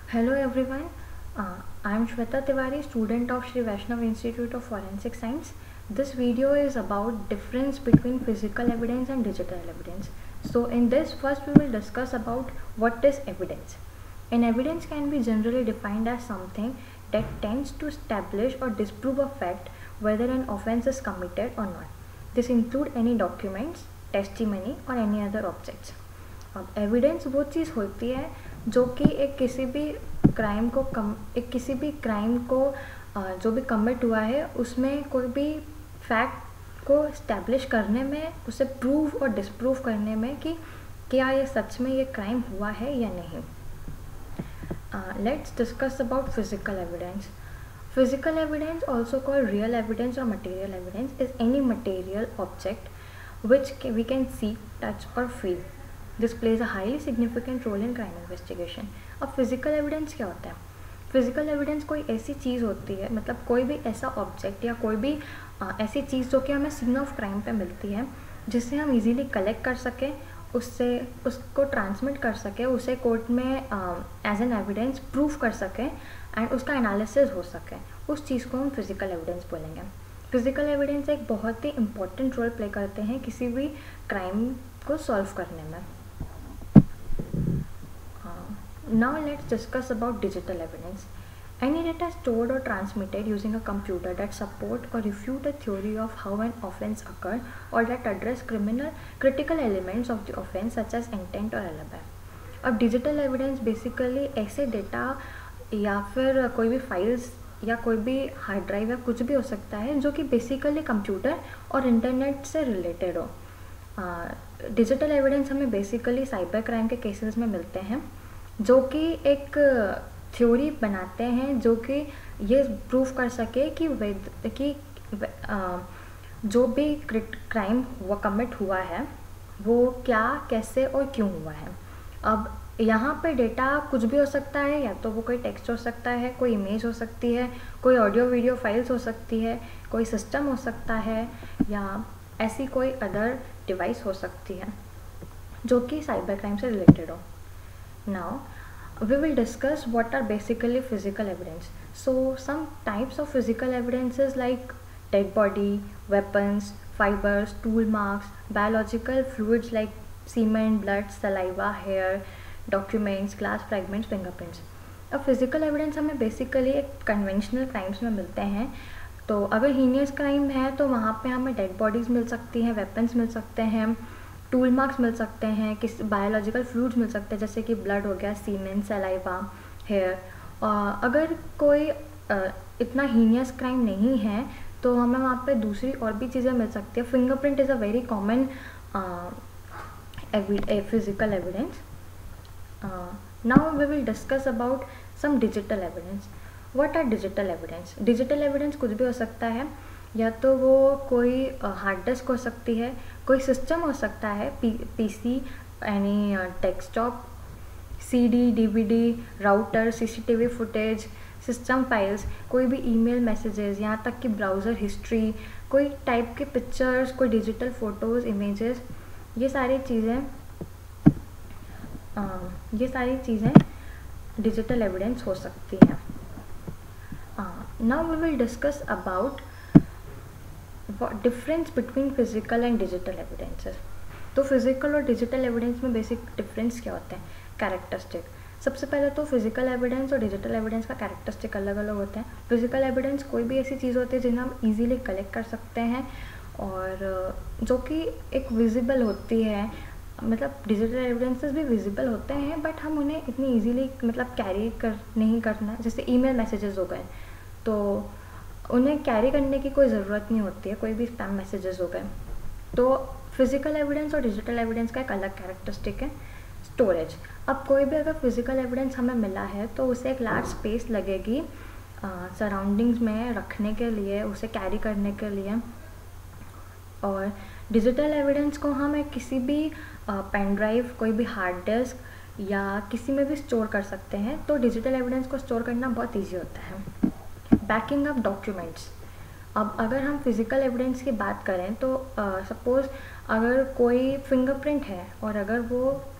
Hello everyone, I am Shweta Tiwari, student of Sri Vaishnav Institute of Forensic Science. This video is about difference between physical evidence and digital evidence. So in this first we will discuss about what is evidence. An evidence can be generally defined as something that tends to establish or disprove a fact whether an offense is committed or not. This include any documents, testimony or any other objects. अब evidence वो चीज़ होती है जो कि एक किसी भी क्राइम को जो भी कमिट हुआ है उसमें कोई भी फैक्ट को इस्टेब्लिश करने में, उसे प्रूव और डिसप्रूव करने में कि क्या ये सच में ये क्राइम हुआ है या नहीं. Let's discuss about physical evidence. Physical evidence, also called real evidence or material evidence, is any material object which we can see, touch or feel. This plays a highly significant role in crime investigation. अब physical evidence क्या होता है? Physical evidence कोई ऐसी चीज़ होती है, मतलब कोई भी ऐसा ऑब्जेक्ट या कोई भी ऐसी चीज़ जो कि हमें सीन ऑफ क्राइम पे मिलती है, जिससे हम इजीली कलेक्ट कर सकें, उसको ट्रांसमिट कर सकें, उसे कोर्ट में एज एन एविडेंस प्रूव कर सकें एंड उसका एनालिसिस हो सके, उस चीज़ को हम फिज़िकल एविडेंस बोलेंगे. फिज़िकल एविडेंस एक बहुत ही इम्पॉर्टेंट रोल प्ले करते हैं किसी भी क्राइम को सॉल्व करने में. Now let's discuss about digital evidence. Any data stored or transmitted using a computer that support or refute a theory of how an offense occurred or that address critical elements of the offense such as intent or alibi. अब digital evidence basically ऐसे data या फिर कोई भी files या कोई भी hard drive या कुछ भी हो सकता है जो कि बेसिकली कंप्यूटर और इंटरनेट से रिलेटेड हो. डिजिटल एविडेंस हमें बेसिकली साइबर क्राइम के केसेस में मिलते हैं जो कि एक थ्योरी बनाते हैं जो कि ये प्रूव कर सके कि जो भी क्राइम कमिट हुआ है वो क्या, कैसे और क्यों हुआ है. अब यहाँ पे डेटा कुछ भी हो सकता है, या तो वो कोई टेक्स्ट हो सकता है, कोई इमेज हो सकती है, कोई ऑडियो वीडियो फाइल्स हो सकती है, कोई सिस्टम हो सकता है, या ऐसी कोई अदर डिवाइस हो सकती है जो कि साइबर क्राइम से रिलेटेड हो. Now we will discuss what are basically physical evidence. So some types of physical evidences like dead body, weapons, fibers, tool marks, biological fluids like semen, blood, saliva, hair, documents, glass fragments, fingerprints. अब physical evidence हमें basically एक conventional crimes में मिलते हैं. तो अगर heinous crime है तो वहाँ पे हमें डेड बॉडीज़ मिल सकती हैं, वेपन्स मिल सकते हैं, टूल मार्क्स मिल सकते हैं, किस बायोलॉजिकल फ्लूइड्स मिल सकते हैं जैसे कि ब्लड हो गया, सीमेन, सलाइवा, हेयर. अगर कोई इतना हीनियस क्राइम नहीं है तो हमें वहाँ पे दूसरी और भी चीज़ें मिल सकती है. Fingerprint is a very common physical evidence. Now we will discuss about some digital evidence. What are digital evidence? Digital evidence कुछ भी हो सकता है, या तो वो कोई हार्ड डिस्क हो सकती है, कोई सिस्टम हो सकता है, PC, any desktop, CD, DVD, router, CCTV footage, system files, कोई भी ईमेल मैसेजेस, यहाँ तक कि ब्राउज़र हिस्ट्री, कोई टाइप के पिक्चर्स, कोई डिजिटल फ़ोटोज़, इमेजेस, ये सारी चीज़ें डिजिटल एविडेंस हो सकती हैं. Now we will discuss about difference between physical and digital evidences. तो फिजिकल और डिजिटल एविडेंस में बेसिक डिफरेंस क्या होते हैं? कैरेक्टरिस्टिक. सबसे पहले तो फिजिकल एविडेंस और डिजिटल एविडेंस का कैरेक्टरिस्टिक अलग अलग होते हैं. फिजिकल एविडेंस कोई भी ऐसी चीज़ होती है जिन्हें हम ईजिली कलेक्ट कर सकते हैं और जो कि एक विजिबल होती है. मतलब डिजिटल एविडेंसेस भी विजिबल होते हैं बट हम उन्हें इतनी इजीली मतलब कैरी नहीं करना. जैसे ईमेल मैसेजेस हो गए तो उन्हें कैरी करने की कोई ज़रूरत नहीं होती है, कोई भी स्पैम मैसेजेस हो गए. तो फिजिकल एविडेंस और डिजिटल एविडेंस का एक अलग कैरेक्टरिस्टिक है स्टोरेज. अब कोई भी अगर फिजिकल एविडेंस हमें मिला है तो उसे एक लार्ज स्पेस लगेगी सराउंडिंग्स में रखने के लिए, उसे कैरी करने के लिए. और डिजिटल एविडेंस को हम एक किसी भी पेन ड्राइव, कोई भी हार्ड डिस्क या किसी में भी स्टोर कर सकते हैं. तो डिजिटल एविडेंस को स्टोर करना बहुत इजी होता है. Backing up documents. अब अगर हम फिज़िकल एविडेंस की बात करें तो सपोज़ अगर कोई फिंगरप्रिंट है और अगर वो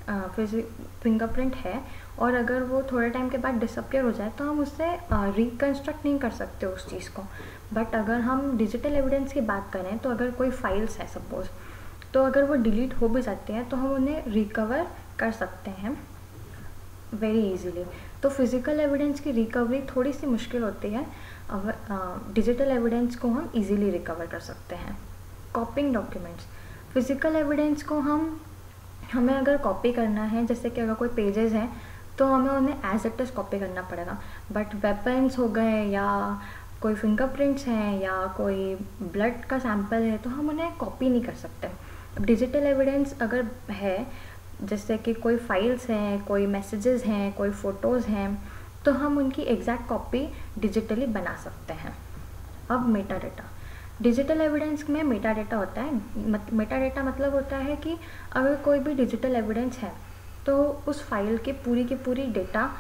फिंगरप्रिंट है और अगर वो थोड़े टाइम के बाद डिसअपियर हो जाए तो हम उससे रिकन्स्ट्रक्ट नहीं कर सकते उस चीज़ को। बट अगर हम डिजिटल एविडेंस की बात करें तो अगर कोई फाइल्स है सपोज़, तो अगर वो डिलीट हो भी जाती हैं तो हम उन्हें रिकवर कर सकते हैं वेरी इजीली। तो फिज़िकल एविडेंस की रिकवरी थोड़ी सी मुश्किल होती है, डिजिटल एविडेंस को हम इजीली रिकवर कर सकते हैं। कॉपिंग डॉक्यूमेंट्स, फिज़िकल एविडेंस को हमें अगर कॉपी करना है, जैसे कि अगर कोई पेजेस हैं तो हमें उन्हें एज इट इज़ कॉपी करना पड़ेगा। बट वेपन्स हो गए या कोई फिंगरप्रिंट्स हैं या कोई ब्लड का सैंपल है तो हम उन्हें कॉपी नहीं कर सकते। डिजिटल एविडेंस अगर है, जैसे कि कोई फाइल्स हैं, कोई मैसेजेस हैं, कोई फ़ोटोज़ हैं, तो हम उनकी एग्जैक्ट कॉपी डिजिटली बना सकते हैं। अब मेटा डेटा, डिजिटल एविडेंस में मेटा डेटा होता है। मेटा डेटा मतलब होता है कि अगर कोई भी डिजिटल एविडेंस है तो उस फाइल की पूरी डेटा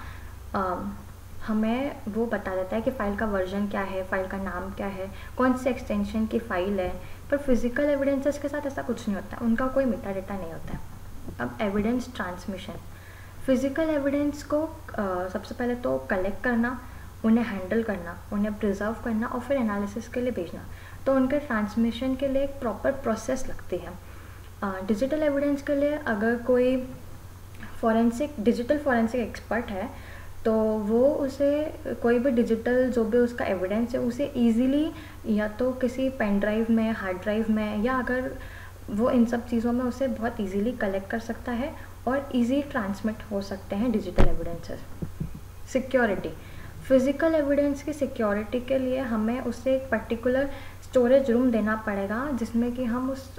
हमें वो बता देता है कि फ़ाइल का वर्जन क्या है, फ़ाइल का नाम क्या है, कौन से एक्सटेंशन की फ़ाइल है। पर फिज़िकल एविडेंसेस के साथ ऐसा कुछ नहीं होता, उनका कोई मेटा डेटा नहीं होता है। अब एविडेंस ट्रांसमिशन, फिज़िकल एविडेंस को सबसे पहले तो कलेक्ट करना, उन्हें हैंडल करना, उन्हें प्रिजर्व करना और फिर एनालिसिस के लिए भेजना। तो उनके ट्रांसमिशन के लिए एक प्रॉपर प्रोसेस लगती है। डिजिटल एविडेंस के लिए अगर कोई डिजिटल फॉरेंसिक एक्सपर्ट है तो वो उसे कोई भी डिजिटल जो भी उसका एविडेंस है उसे इजीली या तो किसी पेन ड्राइव में, हार्ड ड्राइव में, या अगर वो इन सब चीज़ों में उसे बहुत इजीली कलेक्ट कर सकता है और इजी ट्रांसमिट हो सकते हैं digital evidences. Security, physical evidence की सिक्योरिटी के लिए हमें उसे एक पर्टिकुलर स्टोरेज रूम देना पड़ेगा जिसमें कि हम उस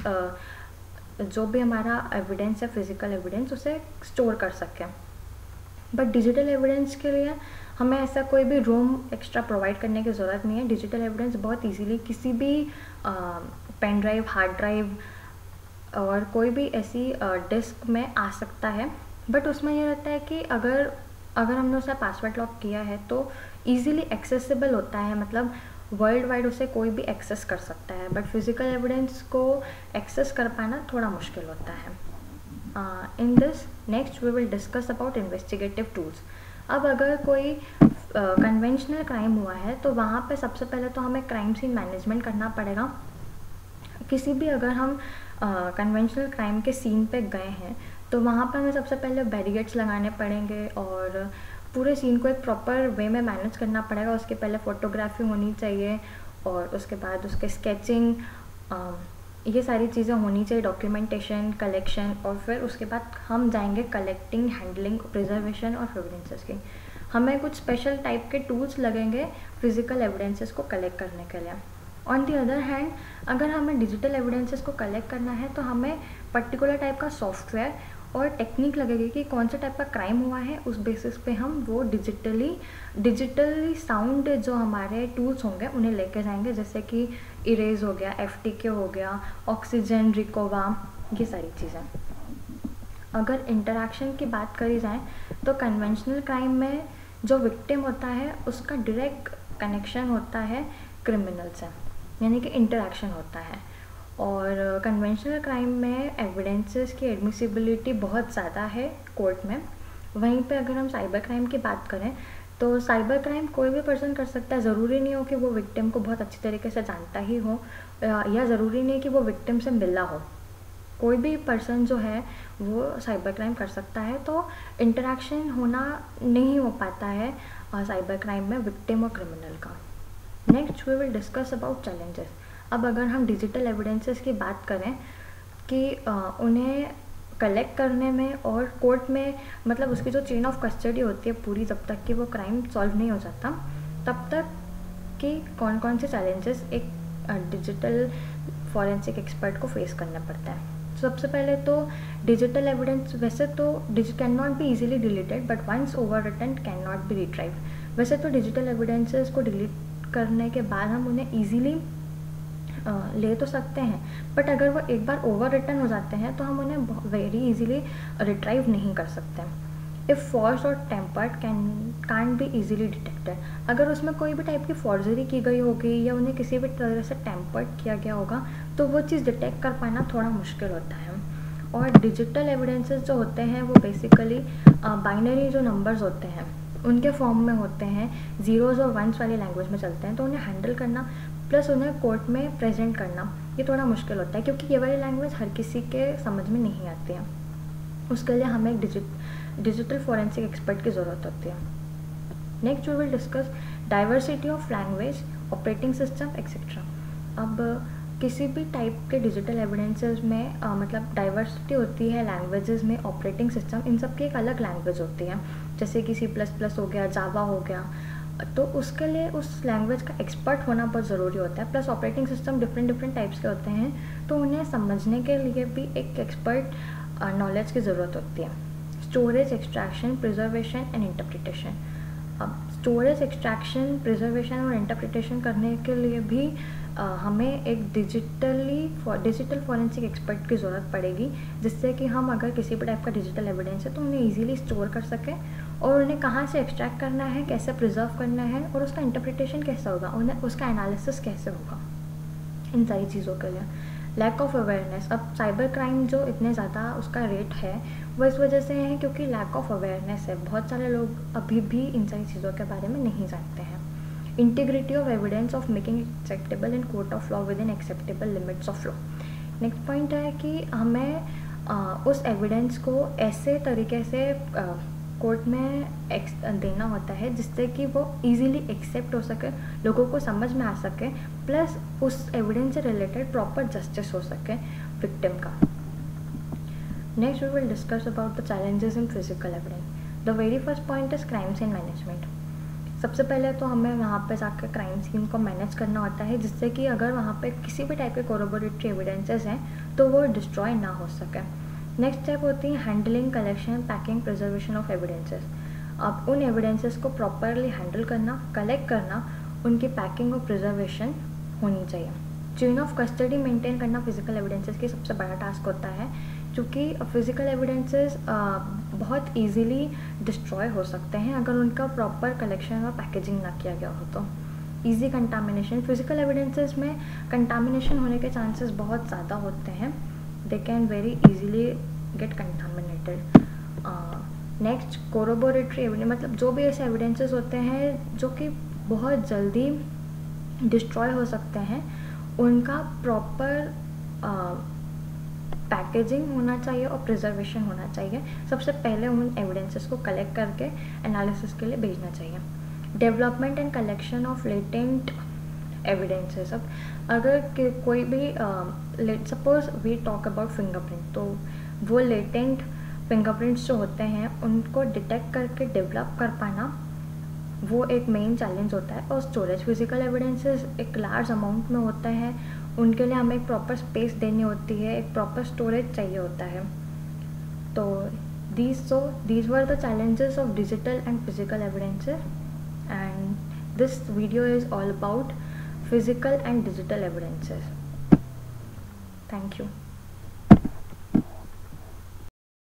जो भी हमारा एविडेंस है, फिज़िकल एविडेंस, उसे स्टोर कर सकें। बट डिजिटल एविडेंस के लिए हमें ऐसा कोई भी रूम एक्स्ट्रा प्रोवाइड करने की ज़रूरत नहीं है। डिजिटल एविडेंस बहुत इजीली किसी भी पेन ड्राइव, हार्ड ड्राइव और कोई भी ऐसी डिस्क में आ सकता है। बट उसमें ये रहता है कि अगर हमने उसे पासवर्ड लॉक किया है तो इजीली एक्सेसिबल होता है, मतलब वर्ल्ड वाइड उसे कोई भी एक्सेस कर सकता है। बट फिज़िकल एविडेंस को एक्सेस कर पाना थोड़ा मुश्किल होता है। In this next we will discuss about investigative tools. अब अगर कोई कन्वेंशनल क्राइम हुआ है तो वहाँ पे सबसे पहले तो हमें क्राइम सीन मैनेजमेंट करना पड़ेगा। किसी भी अगर हम कन्वेंशनल क्राइम के सीन पे गए हैं तो वहाँ पर हमें सबसे पहले बैरिकेड्स लगाने पड़ेंगे और पूरे सीन को एक प्रॉपर वे में मैनेज करना पड़ेगा। उसके पहले फ़ोटोग्राफी होनी चाहिए और उसके बाद उसके स्केचिंग, ये सारी चीज़ें होनी चाहिए, डॉक्यूमेंटेशन, कलेक्शन, और फिर उसके बाद हम जाएंगे कलेक्टिंग, हैंडलिंग, प्रिजर्वेशन और एविडेंसेस की। हमें कुछ स्पेशल टाइप के टूल्स लगेंगे फिज़िकल एविडेंसेस को कलेक्ट करने के लिए। ऑन दी अदर हैंड अगर हमें डिजिटल एविडेंसेस को कलेक्ट करना है तो हमें पर्टिकुलर टाइप का सॉफ्टवेयर और टेक्निक लगेगी कि कौन सा टाइप का क्राइम हुआ है, उस बेसिस पे हम वो डिजिटली साउंड जो हमारे टूल्स होंगे उन्हें लेके जाएंगे, जैसे कि इरेज हो गया, FTK हो गया, ऑक्सीजन, रिकोवा, ये सारी चीज़ें। अगर इंटरैक्शन की बात करी जाए तो कन्वेंशनल क्राइम में जो विक्टिम होता है उसका डायरेक्ट कनेक्शन होता है क्रिमिनल से, यानी कि इंटरैक्शन होता है। और कन्वेंशनल क्राइम में एविडेंसेस की एडमिसिबिलिटी बहुत ज़्यादा है कोर्ट में। वहीं पे अगर हम साइबर क्राइम की बात करें तो साइबर क्राइम कोई भी पर्सन कर सकता है, ज़रूरी नहीं हो कि वो विक्टिम को बहुत अच्छी तरीके से जानता ही हो या ज़रूरी नहीं कि वो विक्टिम से मिला हो। कोई भी पर्सन जो है वो साइबर क्राइम कर सकता है, तो इंटरैक्शन होना नहीं हो पाता है साइबर क्राइम में विक्टिम और क्रिमिनल का। Next we will discuss about challenges. अब अगर हम डिजिटल एविडेंसेस की बात करें कि उन्हें कलेक्ट करने में और कोर्ट में, मतलब उसकी जो चेन ऑफ कस्टडी होती है पूरी, जब तक कि वो क्राइम सॉल्व नहीं हो जाता तब तक कि कौन कौन से चैलेंजेस एक डिजिटल फॉरेंसिक एक्सपर्ट को फेस करना पड़ता है। सबसे पहले तो डिजिटल एविडेंस वैसे तो can not be easily deleted but once overwritten can not be retrieved. वैसे तो डिजिटल एविडेंसेस को डिलीट करने के बाद हम उन्हें ईजीली ले तो सकते हैं, बट अगर वो एक बार ओवर रिटर्न हो जाते हैं तो हम उन्हें वेरी इजीली रिट्राइव नहीं कर सकते। इफ़ फॉर्स और tampered can't be easily detected, अगर उसमें कोई भी टाइप की फॉर्जरी की गई होगी या उन्हें किसी भी तरह से टेम्पर्ड किया गया होगा तो वो चीज़ डिटेक्ट कर पाना थोड़ा मुश्किल होता है। और डिजिटल एविडेंसेस जो होते हैं वो बेसिकली बाइनरी जो नंबर्स होते हैं उनके फॉर्म में होते हैं, ज़ीरोज़ और वंस वाली लैंग्वेज में चलते हैं, तो उन्हें हैंडल करना प्लस उन्हें कोर्ट में प्रेजेंट करना ये थोड़ा मुश्किल होता है, क्योंकि ये वाली लैंग्वेज हर किसी के समझ में नहीं आती है। उसके लिए हमें एक डिजिटल फॉरेंसिक एक्सपर्ट की ज़रूरत होती है। Next we will discuss diversity of language, operating system etcetera. अब किसी भी टाइप के डिजिटल एविडेंसेस में मतलब डाइवर्सिटी होती है लैंग्वेजेस में, ऑपरेटिंग सिस्टम, इन सब की एक अलग लैंग्वेज होती है, जैसे कि C++ हो गया, जावा हो गया, तो उसके लिए उस लैंग्वेज का एक्सपर्ट होना बहुत ज़रूरी होता है। Plus operating system different types के होते हैं, तो उन्हें समझने के लिए भी एक एक्सपर्ट नॉलेज की ज़रूरत होती है। Storage, extraction, preservation and interpretation. अब स्टोरेज, एक्सट्रैक्शन, प्रिजर्वेशन और इंटरप्रिटेशन करने के लिए भी हमें एक डिजिटल फॉरेंसिक एक्सपर्ट की ज़रूरत पड़ेगी, जिससे कि हम अगर किसी भी टाइप का डिजिटल एविडेंस है तो उन्हें ईजिली स्टोर कर सकें और उन्हें कहाँ से एक्सट्रैक्ट करना है, कैसे प्रिजर्व करना है और उसका इंटरप्रिटेशन कैसे होगा, उन्हें उसका एनालिसिस कैसे होगा, इन सारी चीज़ों के लिए। Lack of awareness. अब साइबर क्राइम जो इतने ज़्यादा उसका रेट है वो इस वजह से है क्योंकि लैक ऑफ अवेयरनेस है, बहुत सारे लोग अभी भी इन सारी चीज़ों के बारे में नहीं जानते हैं। Integrity of evidence of making acceptable in court of law within acceptable limits of law. Next point है कि हमें उस एविडेंस को ऐसे तरीके से कोर्ट में देना होता है जिससे कि वो इजीली एक्सेप्ट हो सके, लोगों को समझ में आ सके, प्लस उस एविडेंस से रिलेटेड प्रॉपर जस्टिस हो सके विक्टिम का। Next we will discuss about the challenges in physical evidence. The very first point is crime scene management. सबसे पहले तो हमें वहाँ पे जाकर क्राइम सीन को मैनेज करना होता है, जिससे कि अगर वहाँ पे किसी भी टाइप के कोरोबोरेटरी एविडेंसेस हैं तो वो डिस्ट्रॉय ना हो सके। नेक्स्ट स्टेप होती है handling, collection, packing, preservation of evidences. अब उन एविडेंसेस को प्रॉपरली हैंडल करना, कलेक्ट करना, उनकी पैकिंग और प्रिजर्वेशन होनी चाहिए। चेन ऑफ कस्टडी मेंटेन करना फिजिकल एविडेंसेस की सबसे बड़ा टास्क होता है, क्योंकि फिजिकल एविडेंसेस बहुत इजीली डिस्ट्रॉय हो सकते हैं अगर उनका प्रॉपर कलेक्शन और पैकेजिंग ना किया गया हो तो। Easy contamination. फिजिकल एविडेंसेस में कंटामिनेशन होने के चांसेस बहुत ज़्यादा होते हैं, they can very easily get contaminated. Next corroboratory evidence, मतलब जो भी ऐसे एविडेंसेस होते हैं जो कि बहुत जल्दी डिस्ट्रॉय हो सकते हैं, उनका प्रॉपर पैकेजिंग होना चाहिए और प्रिजर्वेशन होना चाहिए। सबसे पहले उन एविडेंसेस को कलेक्ट करके एनालिसिस के लिए भेजना चाहिए। Development and collection of latent evidences. अब अगर कोई भी suppose we talk about fingerprint, तो वो लेटेंट फिंगरप्रिंट्स जो होते हैं उनको डिटेक्ट करके डेवलप कर पाना वो एक मेन चैलेंज होता है। और स्टोरेज, फिजिकल एविडेंसेस एक लार्ज अमाउंट में होता है, उनके लिए हमें एक प्रॉपर स्पेस देनी होती है, एक प्रॉपर स्टोरेज चाहिए होता है। तो these were the challenges of digital and physical evidences, and this video is all about physical and digital evidences. Thank you.